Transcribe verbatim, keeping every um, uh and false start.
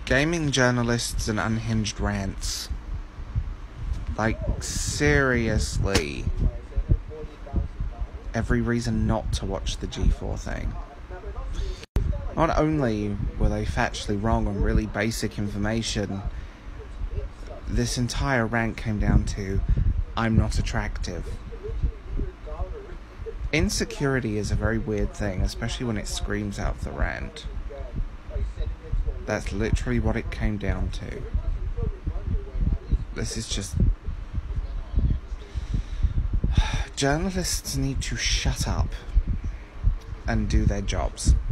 Gaming journalists and unhinged rants. Like, seriously. Every reason not to watch the G four thing. Not only were they factually wrong on really basic information, this entire rant came down to, I'm not attractive. Insecurity is a very weird thing, especially when it screams out the rant. That's literally what it came down to. This is just... Journalists need to shut up and do their jobs.